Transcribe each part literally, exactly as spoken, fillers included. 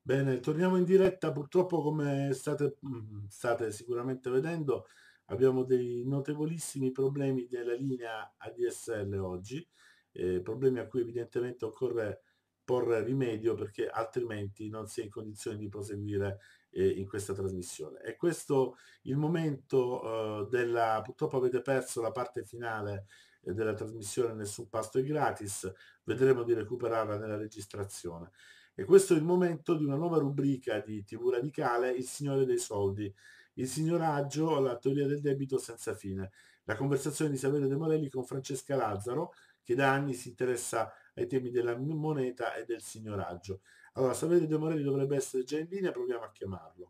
Bene, torniamo in diretta. Purtroppo, come state, mh, state sicuramente vedendo, abbiamo dei notevolissimi problemi della linea A D S L oggi, eh, problemi a cui evidentemente occorre porre rimedio perché altrimenti non si è in condizioni di proseguire eh, in questa trasmissione. E questo il momento eh, della... Purtroppo avete perso la parte finale eh, della trasmissione Nessun Pasto è Gratis, vedremo di recuperarla nella registrazione. E questo è il momento di una nuova rubrica di T V Radicale, Il Signore dei Soldi, il signoraggio, la teoria del debito senza fine. La conversazione di Saverio De Morelli con Francesca Lazzaro, che da anni si interessa ai temi della moneta e del signoraggio. Allora, Saverio De Morelli dovrebbe essere già in linea, proviamo a chiamarlo.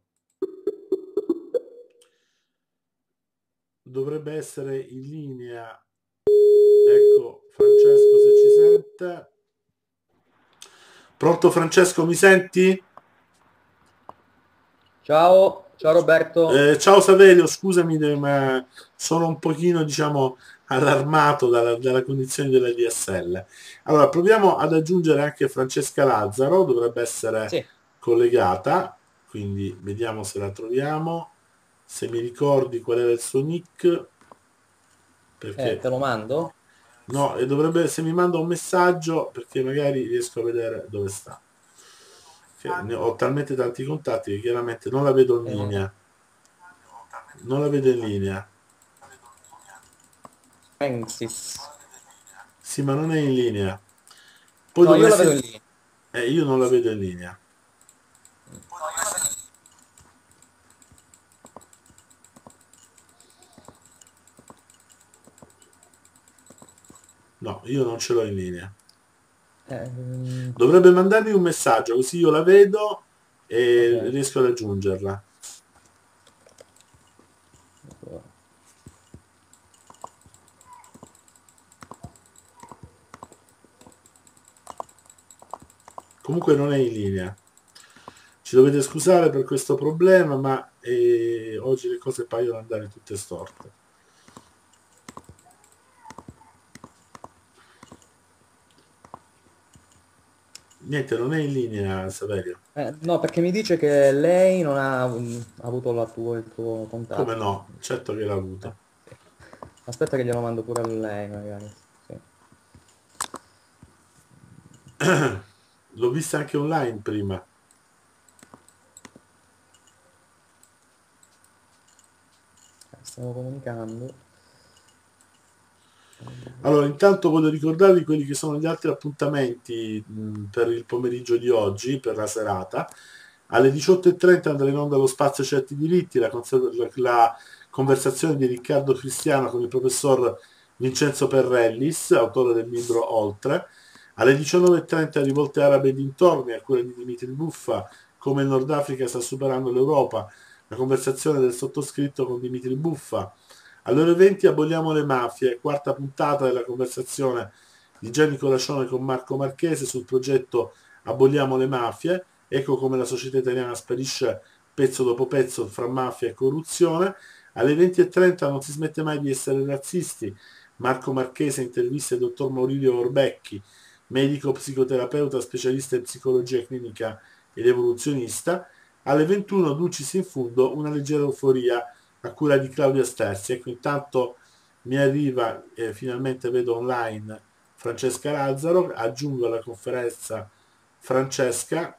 Dovrebbe essere in linea. Ecco, Francesco, se ci sente. Pronto Francesco, mi senti? Ciao, ciao Roberto. Eh, ciao Saverio, scusami, ma sono un pochino, diciamo, allarmato dalla, dalla condizione della D S L. Allora, proviamo ad aggiungere anche Francesca Lazzaro, dovrebbe essere Sì, collegata, quindi vediamo se la troviamo, se mi ricordi qual era il suo nick, eh, perché te lo mando? no, e dovrebbe, se mi manda un messaggio, perché magari riesco a vedere dove sta. Che ne ho talmente tanti contatti che chiaramente non la vedo in Eh, linea. Non la vedo in linea. Francis. Sì, ma non è in linea. Poi No, io la vedo dovresti... lì. Eh, io non la vedo in linea. No, io non ce l'ho in linea. Eh, mm, Dovrebbe mandarmi un messaggio, così io la vedo e ok. riesco ad aggiungerla. Comunque non è in linea. Ci dovete scusare per questo problema, ma eh, oggi le cose paiono andare tutte storte. Niente, non è in linea, Saverio. Eh, no, perché mi dice che lei non ha mm, avuto la tua- il tuo Come contatto. no? Certo che l'ha Eh, avuto. sì. Aspetta che glielo mando pure a lei, magari. Sì. L'ho vista anche online prima. Eh, Stiamo comunicando. Allora, intanto voglio ricordarvi quelli che sono gli altri appuntamenti mh, per il pomeriggio di oggi, per la serata. Alle diciotto e trenta andrà in onda lo Spazio Certi Diritti, la, conser- la- la conversazione di Riccardo Cristiano con il professor Vincenzo Perrellis, autore del libro Oltre. Alle diciannove e trenta Rivolte Arabe e dintorni, a cura di Dimitri Buffa, come il Nord Africa sta superando l'Europa, la conversazione del sottoscritto con Dimitri Buffa. Alle ore venti aboliamo le mafie, quarta puntata della conversazione di Gianni Colaccione con Marco Marchese sul progetto Aboliamo le mafie, ecco come la società italiana sparisce pezzo dopo pezzo fra mafia e corruzione. Alle venti e trenta non si smette mai di essere razzisti, Marco Marchese intervista il dottor Maurizio Orbecchi, medico psicoterapeuta specialista in psicologia clinica ed evoluzionista. Alle ventuno Dulcis in fundo, una leggera euforia a cura di Claudia Sterzi. Ecco, intanto mi arriva, eh, finalmente vedo online Francesca Lazzaro, aggiungo alla conferenza Francesca.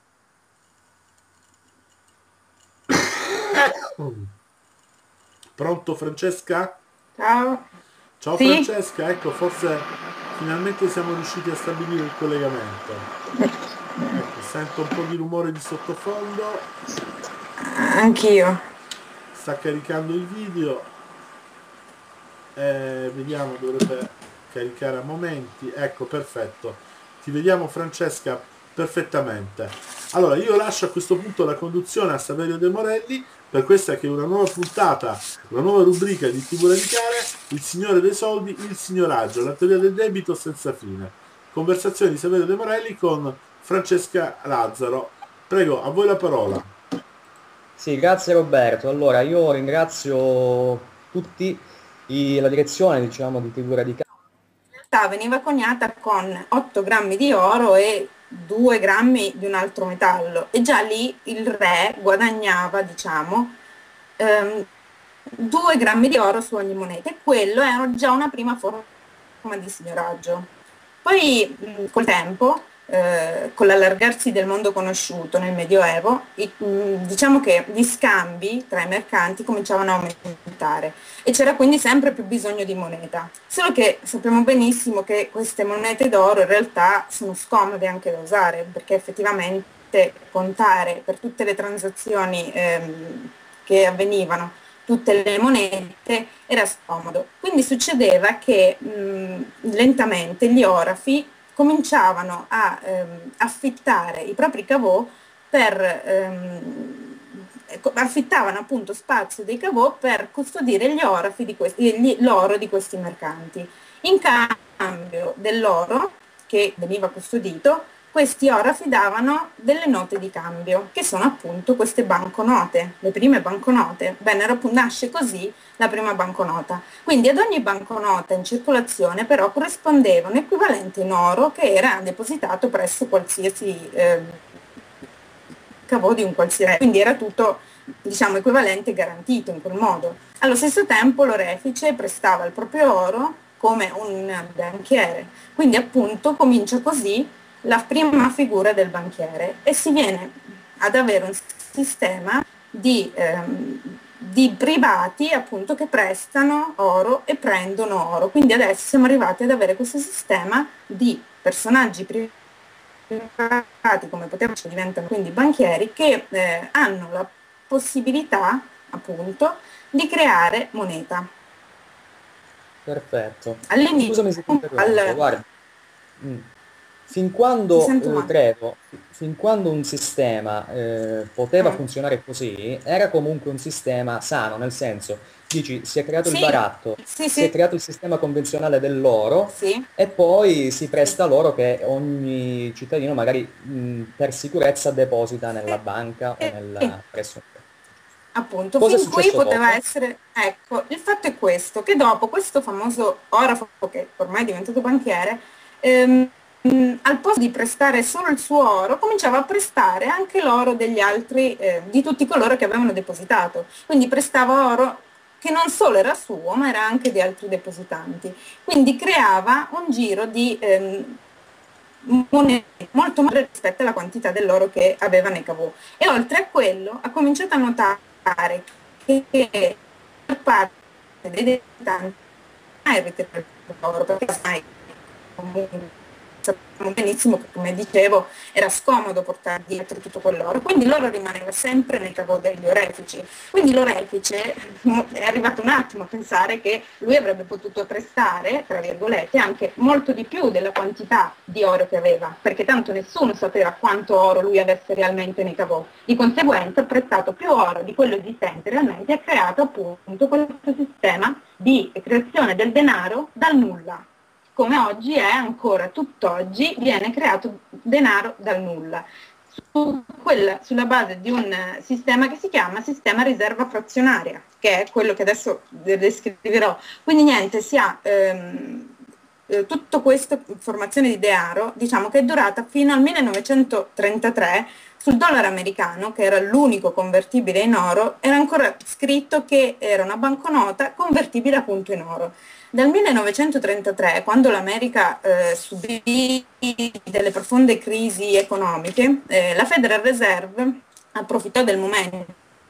Pronto Francesca? Ciao. Ciao Sì, Francesca, ecco, forse finalmente siamo riusciti a stabilire il collegamento. Ecco, sento un po' di rumore di sottofondo, anch'io. sta caricando il video, eh, vediamo, dovrebbe caricare a momenti. Ecco, perfetto. Ti vediamo Francesca perfettamente. Allora, io lascio a questo punto la conduzione a Saverio De Morelli per questa che è una nuova puntata, una nuova rubrica di T V Radicale, Il Signore dei Soldi, il Signoraggio, la teoria del debito senza fine. Conversazioni di Saverio De Morelli con Francesca Lazzaro. Prego, a voi la parola. Sì, grazie Roberto. Allora, io ringrazio tutti i- la direzione, diciamo, di T V Radicale. In realtà veniva coniata con otto grammi di oro e due grammi di un altro metallo, e già lì il re guadagnava, diciamo, ehm, due grammi di oro su ogni moneta, e quello era già una prima forma di signoraggio. Poi mh, col tempo, eh, con l'allargarsi del mondo conosciuto nel Medioevo, i- mh, diciamo che gli scambi tra i mercanti cominciavano a aumentare e c'era quindi sempre più bisogno di moneta. Solo che sappiamo benissimo che queste monete d'oro in realtà sono scomode anche da usare, perché effettivamente contare per tutte le transazioni ehm, che avvenivano tutte le monete era scomodo. Quindi succedeva che mh, lentamente gli orafi cominciavano a ehm, affittare i propri caveau per ehm, ecco, affittavano appunto spazio dei caveau per custodire gli orafi di questi, gli- l'oro di questi mercanti. In cambio dell'oro che veniva custodito, questi orafi davano delle note di cambio, che sono appunto queste banconote, le prime banconote. Vennero, nasce così la prima banconota. Quindi ad ogni banconota in circolazione però corrispondeva un equivalente in oro che era depositato presso qualsiasi eh, cavò di un qualsiasi, quindi era tutto, diciamo, equivalente garantito in quel modo. Allo stesso tempo l'orefice prestava il proprio oro come un banchiere, quindi appunto comincia così la prima figura del banchiere e si viene ad avere un sistema di, ehm, di privati appunto che prestano oro e prendono oro. Quindi adesso siamo arrivati ad avere questo sistema di personaggi privati come potevano, diventano quindi banchieri, che eh, hanno la possibilità appunto di creare moneta. Perfetto. Scusami se ti All'inizio, interrompo, al... guarda. Mm. Fin ti quando, sento eh, male. credo, fin quando un sistema eh, poteva Mm. funzionare così, era comunque un sistema sano, nel senso, dici, si è creato il Sì, baratto, sì, si è sì, creato il sistema convenzionale dell'oro sì, e poi si sì, presta l'oro che ogni cittadino magari mh, per sicurezza deposita nella banca o sì. nel, presso. Appunto, Cosa è fin qui successo poteva dopo? essere, ecco, il fatto è questo, che dopo questo famoso orafo, che ormai è diventato banchiere, ehm, mh, al posto di prestare solo il suo oro, cominciava a prestare anche l'oro degli altri, eh, di tutti coloro che avevano depositato. Quindi prestava oro che non solo era suo, ma era anche di altri depositanti. Quindi creava un giro di ehm, monete molto maggiore rispetto alla quantità dell'oro che aveva nei cavò. E oltre a quello ha cominciato a notare che per parte dei debitanti mai ritirare l'oro, perché ormai comunque sappiamo benissimo che, come dicevo, era scomodo portare dietro tutto quell'oro, quindi l'oro rimaneva sempre nei cavò degli orefici. Quindi l'orefice è arrivato un attimo a pensare che lui avrebbe potuto prestare, tra virgolette, anche molto di più della quantità di oro che aveva, perché tanto nessuno sapeva quanto oro lui avesse realmente nei cavò. Di conseguenza ha prestato più oro di quello esistente realmente e ha creato appunto questo sistema di creazione del denaro dal nulla. Come oggi è ancora tutt'oggi, viene creato denaro dal nulla, su quella, sulla base di un sistema che si chiama sistema riserva frazionaria, che è quello che adesso descriverò. Quindi niente, si ha ehm, eh, tutto questa formazione di denaro, diciamo che è durata fino al millenovecentotrentatré. Sul dollaro americano, che era l'unico convertibile in oro, era ancora scritto che era una banconota convertibile appunto in oro. Dal millenovecentotrentatré, quando l'America eh, subì delle profonde crisi economiche, eh, la Federal Reserve approfittò del momento,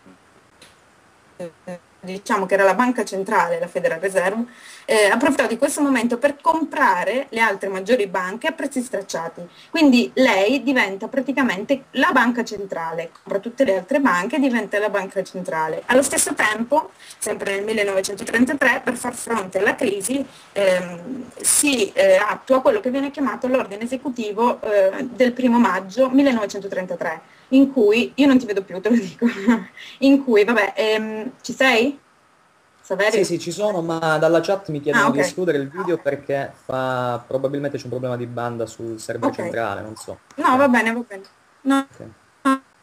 eh, diciamo che era la banca centrale, la Federal Reserve, eh, approfittò di questo momento per comprare le altre maggiori banche a prezzi stracciati. Quindi lei diventa praticamente la banca centrale, compra tutte le altre banche e diventa la banca centrale. Allo stesso tempo, sempre nel millenovecentotrentatré, per far fronte alla crisi, ehm, si eh, attua quello che viene chiamato l'ordine esecutivo eh, del primo maggio millenovecentotrentatré, in cui, io non ti vedo più, te lo dico, in cui, vabbè, ehm, ci sei? Sì, Saverio? sì, ci sono, ma dalla chat mi Ah, chiedono di ok, escludere il video perché fa, probabilmente c'è un problema di banda sul server ok. centrale, non so. No, va Ok, bene, va bene. No, ok. no, no,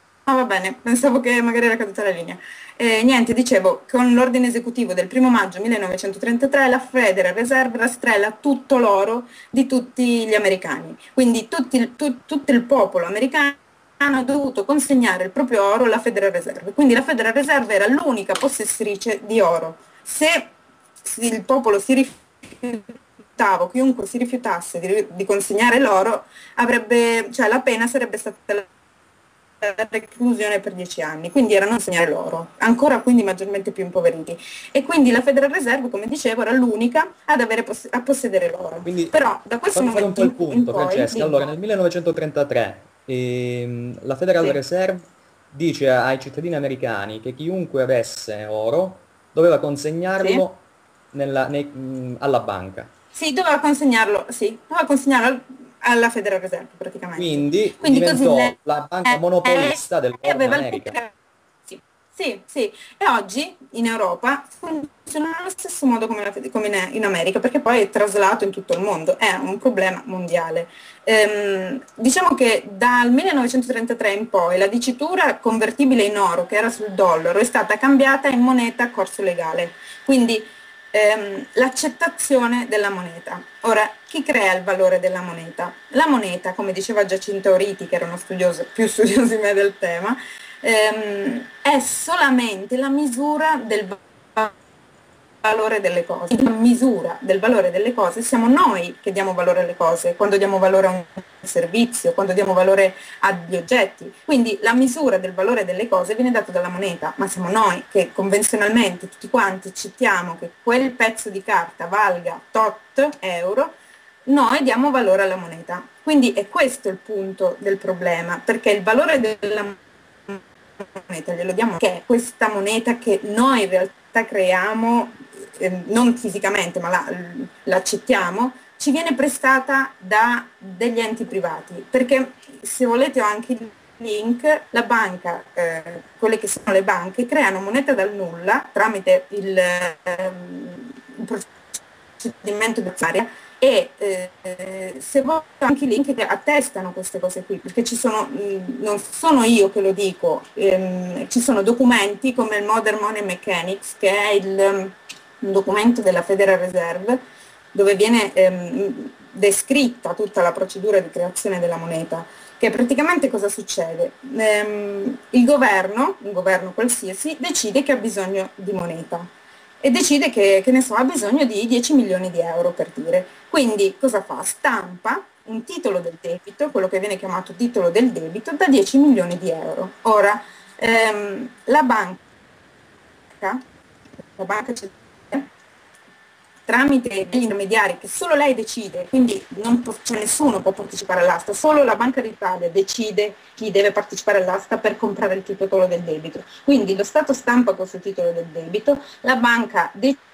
va bene, pensavo che magari era caduta la linea. Eh, niente, dicevo, con l'ordine esecutivo del primo maggio millenovecentotrentatré la Federal Reserve rastrella tutto l'oro di tutti gli americani. Quindi tutti, tu, tutto il popolo americano ha dovuto consegnare il proprio oro alla Federal Reserve. Quindi la Federal Reserve era l'unica possessorice di oro. Se il popolo si rifiutava, chiunque si rifiutasse di, di consegnare l'oro, avrebbe, cioè la pena sarebbe stata la reclusione per dieci anni, quindi era non segnare l'oro, ancora quindi maggiormente più impoveriti. E quindi la Federal Reserve, come dicevo, era l'unica ad avere poss- a possedere l'oro. Quindi, però da questo fammi fare un momento po' il in, in punto, poi, Francesca. dico, Allora, nel millenovecentotrentatré ehm, la Federal sì, Reserve dice ai cittadini americani che chiunque avesse oro doveva sì, consegnarlo nella- nei- mh, alla banca. sì, doveva consegnarlo, sì, doveva consegnarlo al- alla Federal Reserve praticamente. Quindi Quindi così diventò lei la banca monopolista dell'oro in aveva il America. potere. Sì, sì, sì. E oggi in Europa funziona allo stesso modo come, la- come in, in America, perché poi è traslato in tutto il mondo, è un problema mondiale. Ehm, diciamo che dal millenovecentotrentatré in poi la dicitura convertibile in oro che era sul dollaro è stata cambiata in moneta a corso legale. Quindi ehm, l'accettazione della moneta. Ora, chi crea il valore della moneta? La moneta, come diceva Giacinto Riti, che era uno studioso, più studioso di me del tema, ehm, è solamente la misura del valore delle cose. La misura del valore delle cose siamo noi che diamo valore alle cose, quando diamo valore a un servizio, quando diamo valore agli oggetti. Quindi la misura del valore delle cose viene data dalla moneta, ma siamo noi che convenzionalmente tutti quanti accettiamo che quel pezzo di carta valga tot euro, noi diamo valore alla moneta. Quindi è questo il punto del problema, perché il valore della moneta glielo diamo, che è questa moneta che noi in realtà creiamo, eh, non fisicamente, ma la, l'accettiamo, ci viene prestata da degli enti privati, perché se volete ho anche il link, la banca, eh, quelle che sono le banche, creano moneta dal nulla tramite il, ehm, il procedimento bancario e eh, se vuoi anche i link che attestano queste cose qui, perché ci sono, mh, non sono io che lo dico, ehm, ci sono documenti come il Modern Money Mechanics, che è il, um, un documento della Federal Reserve, dove viene ehm, descritta tutta la procedura di creazione della moneta, che praticamente cosa succede? Ehm, il governo, un governo qualsiasi, decide che ha bisogno di moneta e decide che, che ne so, ha bisogno di dieci milioni di euro per dire. Quindi cosa fa? Stampa un titolo del debito, quello che viene chiamato titolo del debito, da dieci milioni di euro. Ora, ehm, la banca, la banca centrale, tramite degli intermediari che solo lei decide, quindi non può, cioè nessuno può partecipare all'asta, solo la Banca d'Italia decide chi deve partecipare all'asta per comprare il titolo del debito. Quindi lo Stato stampa questo titolo del debito, la banca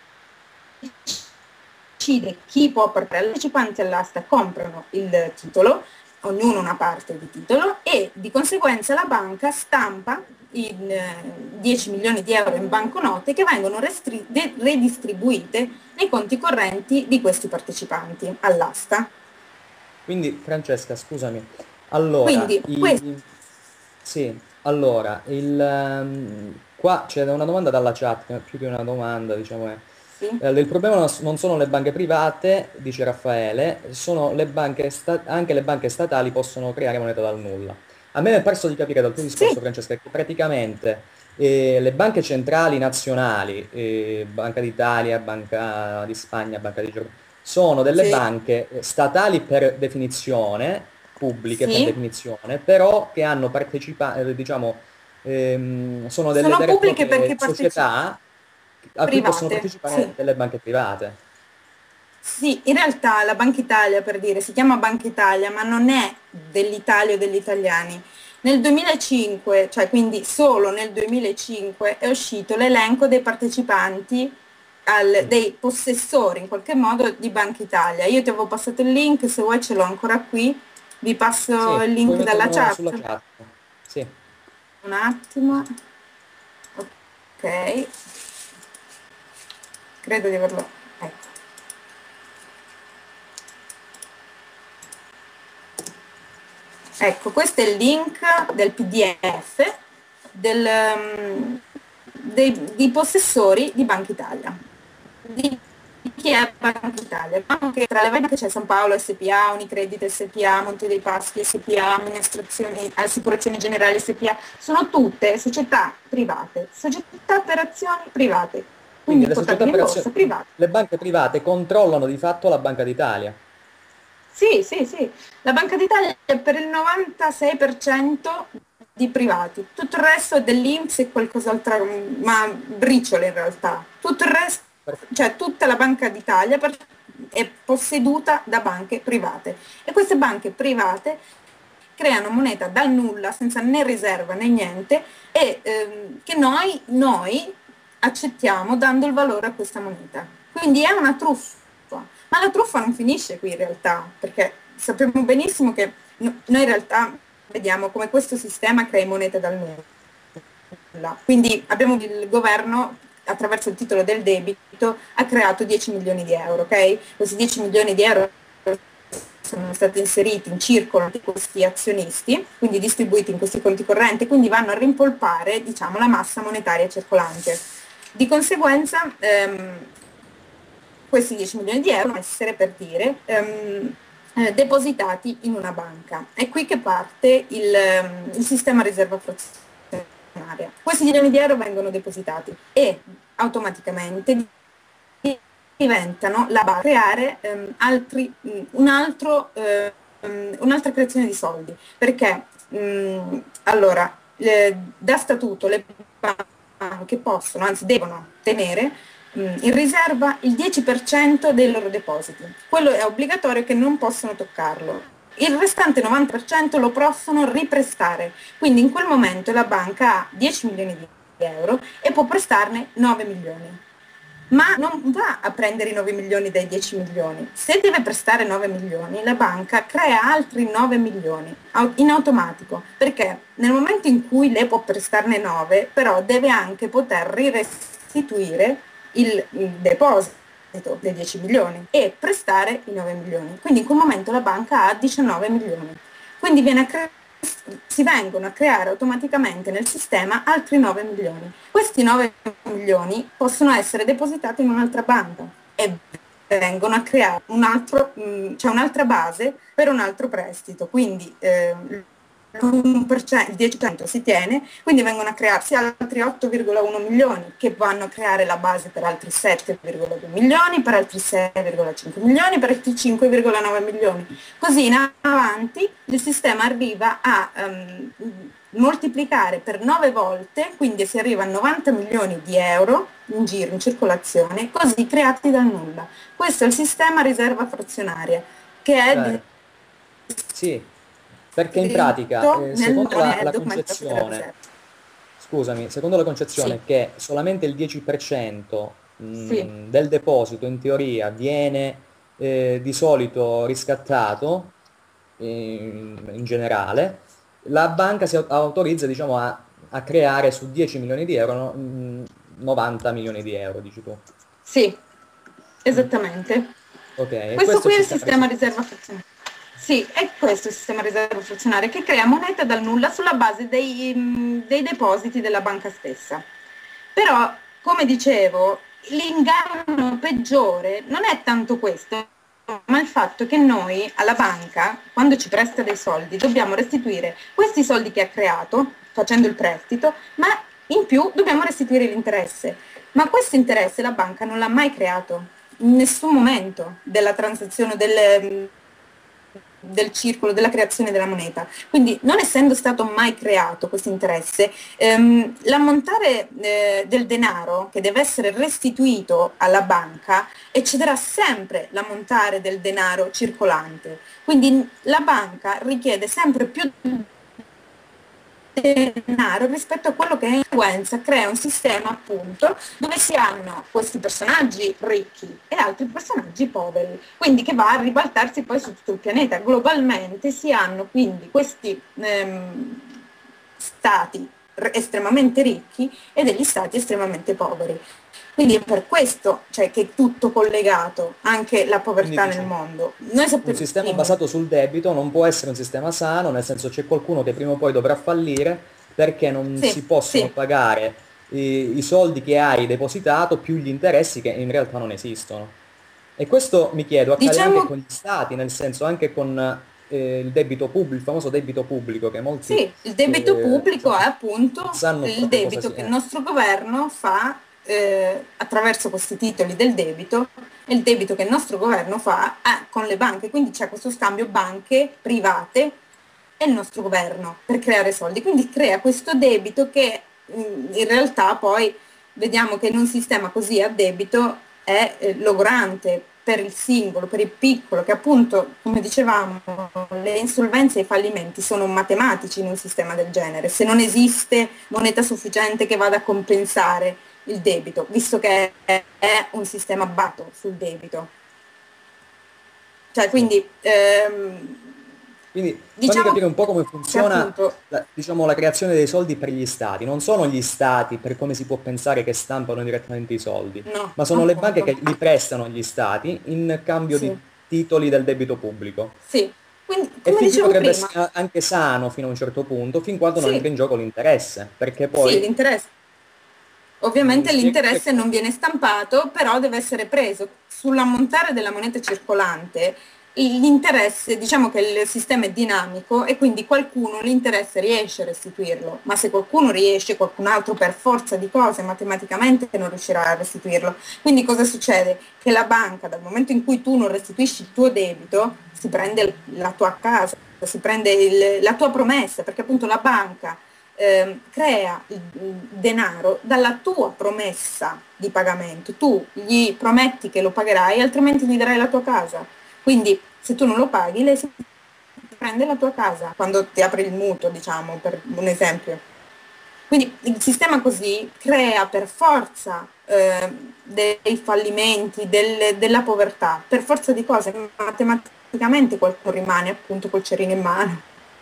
decide chi può partecipare, i partecipanti all'asta comprano il titolo, ognuno una parte di titolo e di conseguenza la banca stampa in eh, dieci milioni di euro in banconote che vengono restri- de- redistribuite nei conti correnti di questi partecipanti all'asta. Quindi, Francesca, scusami. Allora, Quindi questo i... sì, allora, il, ehm, qua c'è una domanda dalla chat, più che una domanda, diciamo, è... sì, Eh, il problema non non sono le banche private, dice Raffaele, sono le banche sta- anche le banche statali possono creare moneta dal nulla. A me è perso di capire dal tuo sì, discorso, Francesca, che praticamente eh, le banche centrali nazionali, eh, Banca d'Italia, Banca di Spagna, Banca di Germania, sono delle sì, banche eh, statali per definizione, pubbliche per sì, definizione, però che hanno partecipato, diciamo, ehm, sono delle sono vere e pubbliche proprie perché partecipano, società a cui possono private, partecipare sì. delle banche private. Sì, in realtà la Banca Italia, per dire, si chiama Banca Italia, ma non è dell'Italia o degli italiani. Nel duemilacinque, cioè quindi solo nel duemilacinque, è uscito l'elenco dei partecipanti, al- Mm. dei possessori in qualche modo di Banca Italia. Io ti avevo passato il link, se vuoi ce l'ho ancora qui, vi passo Sì, il puoi link dalla mettermelo sulla chat. chat. Sì. Un attimo. Ok, credo di averlo. Ecco. Ecco, questo è il link del P D F del, um, dei, dei possessori di Banca Italia. Di chi è Banca Italia? Anche tra le banche c'è San Paolo S P A, Unicredit S P A, Monte dei Paschi S P A, Amministrazioni, Assicurazioni Generali S P A, sono tutte società private, società per azioni private, quindi, Quindi le società quotate in per borsa azioni, private. le banche private controllano di fatto la Banca d'Italia. Sì, sì, sì. La Banca d'Italia è per il novantasei per cento di privati, tutto il resto è dell'I N P S e qualcos'altro, ma briciole in realtà. Tutto il resto, cioè tutta la Banca d'Italia per- è posseduta da banche private e queste banche private creano moneta dal nulla, senza né riserva né niente, e ehm, che noi, noi accettiamo dando il valore a questa moneta. Quindi è una truffa. Ma la truffa non finisce qui in realtà, perché sappiamo benissimo che no- noi in realtà vediamo come questo sistema crea monete dal nulla. Quindi abbiamo il governo, attraverso il titolo del debito, ha creato dieci milioni di euro, ok? Questi dieci milioni di euro sono stati inseriti in circolo di questi azionisti, quindi distribuiti in questi conti correnti, quindi vanno a rimpolpare, diciamo, la massa monetaria circolante. Di conseguenza, ehm, questi dieci milioni di euro devono essere, per dire, ehm, eh, depositati in una banca. È qui che parte il, ehm, il sistema riserva frazionaria. Questi milioni di euro vengono depositati e automaticamente diventano la base per creare ehm, altri, mh, un altro, ehm, un'altra creazione di soldi. Perché mh, allora, le- da statuto le banche possono, anzi devono tenere mh, in riserva il dieci per cento dei loro depositi. Quello è obbligatorio, che non possono toccarlo. Il restante novanta per cento lo possono riprestare. Quindi in quel momento la banca ha dieci milioni di euro e può prestarne nove milioni. Ma non va a prendere i nove milioni dai dieci milioni. Se deve prestare nove milioni, la banca crea altri nove milioni au- in automatico, perché nel momento in cui lei può prestarne nove, però deve anche poter restituire il, il deposito dei dieci milioni e prestare i nove milioni. Quindi in quel momento la banca ha diciannove milioni. Quindi viene a cre- si vengono a creare automaticamente nel sistema altri nove milioni. Questi nove milioni possono essere depositati in un'altra banca e vengono a creare un altro, mh, cioè un'altra base per un altro prestito. Quindi eh, l'uno per cento, il dieci per cento si tiene, quindi vengono a crearsi altri otto virgola uno milioni che vanno a creare la base per altri sette virgola due milioni, per altri sei virgola cinque milioni, per altri cinque virgola nove milioni. Così in avanti il sistema arriva a um, moltiplicare per nove volte, quindi si arriva a novanta milioni di euro in giro, in circolazione, così creati dal nulla. Questo è il sistema riserva frazionaria, che è Cioè, sì, perché in pratica, scritto eh, nel secondo la, nome la documento della concezione, riserva. scusami, secondo la Sì, concezione che solamente il dieci per cento sì, mh, del deposito in teoria viene eh, di solito riscattato in, in generale, la banca si au- autorizza, diciamo, a, a creare su dieci milioni di euro no, mh, novanta milioni di euro, dici tu. sì, Mm. esattamente. Ok, e Questo questo è qui il è il sistema sistema riserva. riserva frazionaria. Sì, è questo il sistema riserva frazionaria che crea moneta dal nulla sulla base dei, mh, dei depositi della banca stessa. Però, come dicevo, l'inganno peggiore non è tanto questo, ma il fatto che noi alla banca, quando ci presta dei soldi, dobbiamo restituire questi soldi che ha creato facendo il prestito, ma in più dobbiamo restituire l'interesse. Ma questo interesse la banca non l'ha mai creato, in nessun momento della transazione del, del circolo, della creazione della moneta. Quindi, non essendo stato mai creato questo interesse, ehm, l'ammontare eh, del denaro che deve essere restituito alla banca eccederà sempre l'ammontare del denaro circolante. Quindi la banca richiede sempre più denaro rispetto a quello che è in conseguenza, crea un sistema appunto dove si hanno questi personaggi ricchi e altri personaggi poveri, quindi che va a ribaltarsi poi su tutto il pianeta. Globalmente si hanno quindi questi ehm, stati r- estremamente ricchi e degli stati estremamente poveri. Quindi è per questo, cioè, che è tutto collegato, anche la Quindi povertà nel dici, mondo. Noi un sappiamo, sistema dimmi. basato sul debito non può essere un sistema sano, nel senso c'è qualcuno che prima o poi dovrà fallire perché non Sì, si possono sì. pagare i, i soldi che hai depositato più gli interessi che in realtà non esistono. E questo mi chiedo, accade anche Diciamo con gli stati, nel senso anche con eh, il debito pubblico, il famoso debito pubblico che molti sì, il debito eh, pubblico diciamo, è non appunto sanno il proprio cosa debito che il sia. nostro governo fa eh, attraverso questi titoli del debito e il debito che il nostro governo fa eh, con le banche. Quindi c'è questo scambio banche private e il nostro governo per creare soldi. Quindi crea questo debito che mh, in realtà poi vediamo che in un sistema così a debito è eh, logorante per il singolo, per il piccolo, che appunto, come dicevamo, le insolvenze e i fallimenti sono matematici in un sistema del genere. Se non esiste moneta sufficiente che vada a compensare il debito, visto che è, è un sistema basato sul debito. Cioè, Sì. quindi ehm, Quindi fammi diciamo capire un po' come che funziona appunto la, diciamo, la creazione dei soldi per gli stati. Non sono gli stati, per come si può pensare, che stampano direttamente i soldi, no, ma sono le banche appunto. che li prestano agli stati in cambio di Sì, titoli del debito pubblico. sì. Quindi, E come fin qui dicevo potrebbe prima, essere anche sano fino a un certo punto, fin quando non sì, entra in gioco l'interesse, perché sì, poi l'interesse. mi Ovviamente spieghi l'interesse perché. non viene stampato, però deve essere preso. Sull'ammontare della moneta circolante, l'interesse, diciamo che il sistema è dinamico e quindi qualcuno l'interesse riesce a restituirlo, ma se qualcuno riesce, qualcun altro per forza di cose matematicamente non riuscirà a restituirlo. Quindi cosa succede? Che la banca, dal momento in cui tu non restituisci il tuo debito, si prende la tua casa, si prende il, la tua promessa, perché appunto la banca eh, crea il, il denaro dalla tua promessa di pagamento. Tu gli prometti che lo pagherai, altrimenti gli darai la tua casa. Quindi se tu non lo paghi, lei si prende la tua casa quando ti apre il mutuo, diciamo, per un esempio. Quindi il sistema così crea per forza eh, dei fallimenti, del, della povertà, per forza di cose, matematicamente qualcuno rimane appunto col cerino in mano,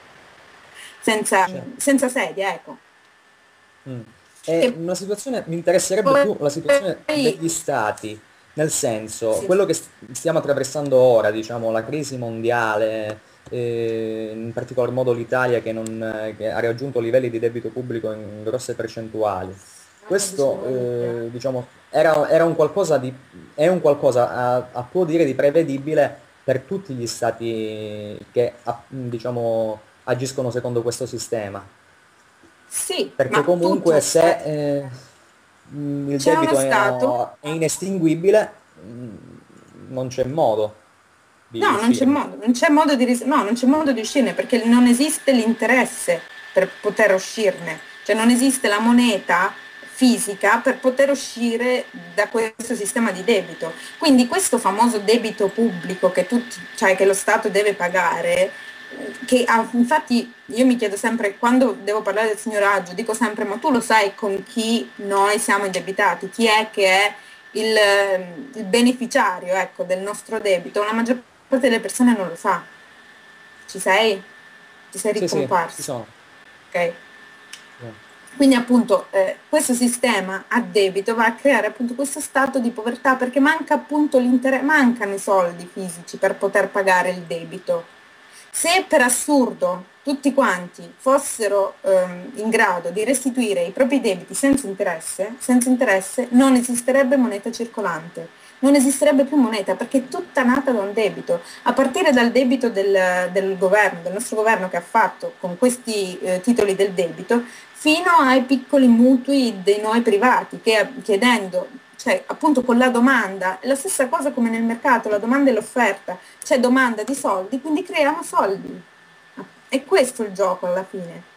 senza, Cioè, senza sedia, ecco. mm. È Che una situazione, mi interesserebbe poi più la situazione degli stati, nel senso, sì, quello che st- stiamo attraversando ora, diciamo, la crisi mondiale, eh, in particolar modo l'Italia che, non, eh, che ha raggiunto livelli di debito pubblico in grosse percentuali. hanno Questo, diciannove miliardi. eh, diciamo, era, era un qualcosa di, è un qualcosa a, a può dire di prevedibile per tutti gli stati che, a- diciamo, agiscono secondo questo sistema. Sì, Perché ma comunque tutto se c'è. eh, mh, il C'è uno debito è, Stato. è inestinguibile, mh, non c'è modo di No, non c'è uscirne. modo, non c'è modo di, ris- no, non c'è modo di uscirne perché non esiste l'interesse per poter uscirne, cioè non esiste la moneta fisica per poter uscire da questo sistema di debito. Quindi questo famoso debito pubblico che, tutti, cioè che lo Stato deve pagare, eh, che ah, infatti io mi chiedo sempre, quando devo parlare del signoraggio, dico sempre, ma tu lo sai con chi noi siamo indebitati, chi è che è il, ehm, il beneficiario, ecco, del nostro debito? La maggior parte delle persone non lo sa. Ci sei? Ti sei Sì, sì, ci ricomparso. sono. Ok? Sì. Quindi appunto eh, questo sistema a debito va a creare appunto questo stato di povertà perché manca appunto l'interesse, mancano i soldi fisici per poter pagare il debito. Se per assurdo tutti quanti fossero ehm, in grado di restituire i propri debiti senza interesse, senza interesse non esisterebbe moneta circolante, non esisterebbe più moneta perché è tutta nata da un debito, a partire dal debito del, del governo, del nostro governo che ha fatto con questi eh, titoli del debito, fino ai piccoli mutui dei noi privati che chiedendo, cioè appunto con la domanda, è la stessa cosa come nel mercato, la domanda e l'offerta, c'è domanda di soldi, quindi creano soldi. È questo il gioco alla fine.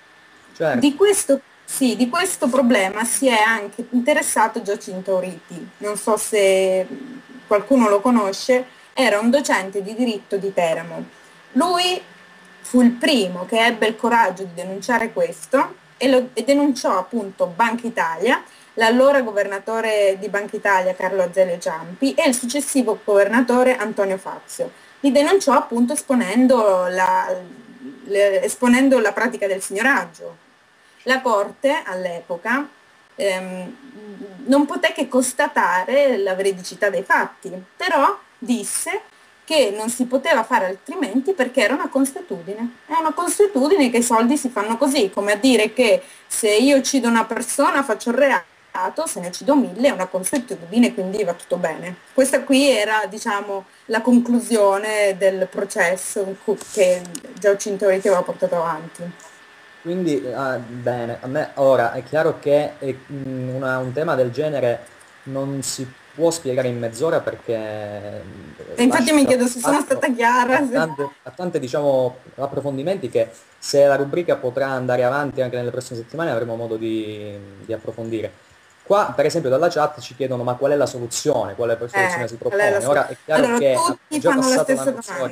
Di Certo. questo, sì, di questo problema si è anche interessato Giacinto Auriti, non so se qualcuno lo conosce, era un docente di diritto di Teramo. Lui fu il primo che ebbe il coraggio di denunciare questo e, lo, e denunciò appunto Banca Italia, l'allora governatore di Banca Italia Carlo Azeglio Ciampi e il successivo governatore Antonio Fazio. Li denunciò appunto esponendo la, le, esponendo la pratica del signoraggio. La Corte all'epoca ehm, non poté che constatare la veridicità dei fatti, però disse che non si poteva fare altrimenti perché era una consuetudine. È una consuetudine che i soldi si fanno così, come a dire che se io uccido una persona faccio il reato, se ne uccido mille è una consuetudine, quindi va tutto bene. Questa qui era, diciamo, la conclusione del processo che Giacinto Riti aveva portato avanti. Quindi, ah, bene, a me ora è chiaro che eh, mh, una- un tema del genere non si può spiegare in mezz'ora perché E eh, infatti mi lascia chiedo se sono spazio stata chiara. a tante, a tante, diciamo, approfondimenti che se la rubrica potrà andare avanti anche nelle prossime settimane avremo modo di, di approfondire. Qua, per esempio, dalla chat ci chiedono ma qual è la soluzione, quale soluzione Eh, si qual è la propone. so- Ora è chiaro allora, che abbiamo tutti già fanno la passato la stessa mezz'ora. domanda.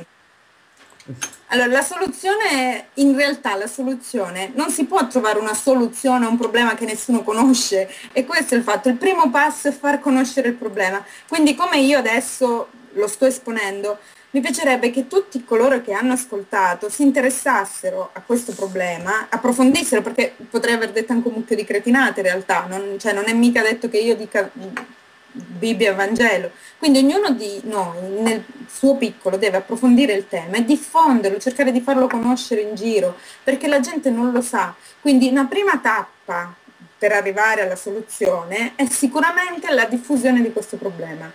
Allora, la soluzione, in realtà la soluzione, non si può trovare una soluzione a un problema che nessuno conosce e questo è il fatto. Il primo passo è far conoscere il problema. Quindi come io adesso lo sto esponendo, mi piacerebbe che tutti coloro che hanno ascoltato si interessassero a questo problema, approfondissero, perché potrei aver detto anche un mucchio di cretinate in realtà, non, cioè, non è mica detto che io dica Bibbia e Vangelo. Quindi ognuno di noi nel suo piccolo deve approfondire il tema e diffonderlo, cercare di farlo conoscere in giro, perché la gente non lo sa. Quindi una prima tappa per arrivare alla soluzione è sicuramente la diffusione di questo problema.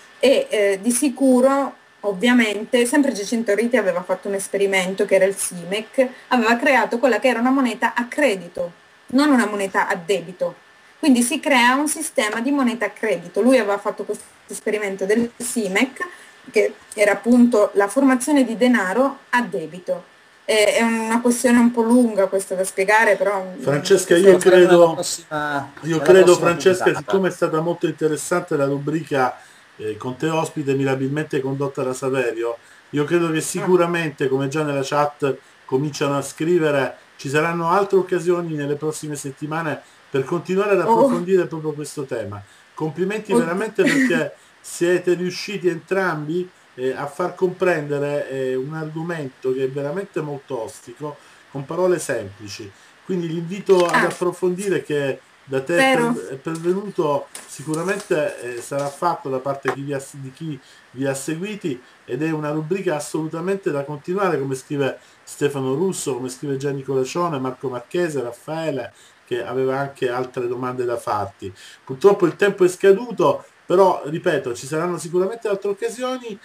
E eh, di sicuro, ovviamente, sempre Giacinto Riti aveva fatto un esperimento che era il S I M E C, aveva creato quella che era una moneta a credito, non una moneta a debito. Quindi si crea un sistema di moneta a credito. Lui aveva fatto questo esperimento del S I M E C, che era appunto la formazione di denaro a debito. È una questione un po' lunga questa da spiegare, però... Francesca, Questo io lo faremo nella credo, prossima, io nella credo prossima Francesca, puntata. siccome è stata molto interessante la rubrica eh, con te ospite mirabilmente condotta da Saverio, io credo che sicuramente, come già nella chat cominciano a scrivere, ci saranno altre occasioni nelle prossime settimane per continuare ad Oh, approfondire proprio questo tema. Complimenti oddio. veramente perché siete riusciti entrambi eh, a far comprendere eh, un argomento che è veramente molto ostico con parole semplici. Quindi l'invito ad Ah, approfondire che da te è, spero. per- è pervenuto sicuramente eh, sarà fatto da parte di chi, vi ha, di chi vi ha seguiti ed è una rubrica assolutamente da continuare, come scrive Stefano Russo, come scrive Gianni Colaccione, Marco Marchese, Raffaele, che aveva anche altre domande da farti. Purtroppo il tempo è scaduto, però ripeto, ci saranno sicuramente altre occasioni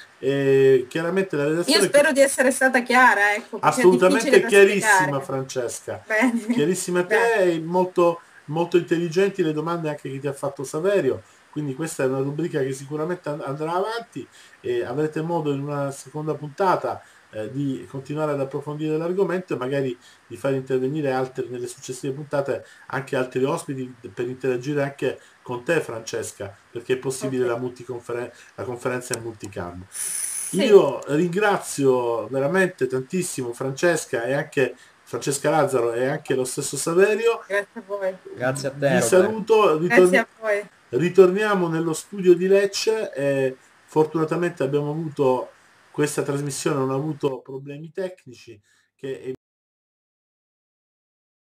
e chiaramente la Io redazione spero di essere stata chiara, ecco, perché è difficile assolutamente da chiarissima spiegare. Francesca, Bene, chiarissima te grazie. e molto, molto intelligenti le domande anche che ti ha fatto Saverio, quindi questa è una rubrica che sicuramente and- andrà avanti e avrete modo in una seconda puntata eh, di continuare ad approfondire l'argomento e magari di far intervenire altri, nelle successive puntate anche altri ospiti per interagire anche con te Francesca, perché è possibile Ok. la, multiconferen- la conferenza in multicam. Sì, Io ringrazio veramente tantissimo Francesca e anche Francesca Lazzaro e anche lo stesso Saverio. grazie a voi. Grazie a te, Vi Roberto. saluto, Grazie ritorni- a voi. ritorniamo nello studio di Lecce e fortunatamente abbiamo avuto questa trasmissione, non ha avuto problemi tecnici che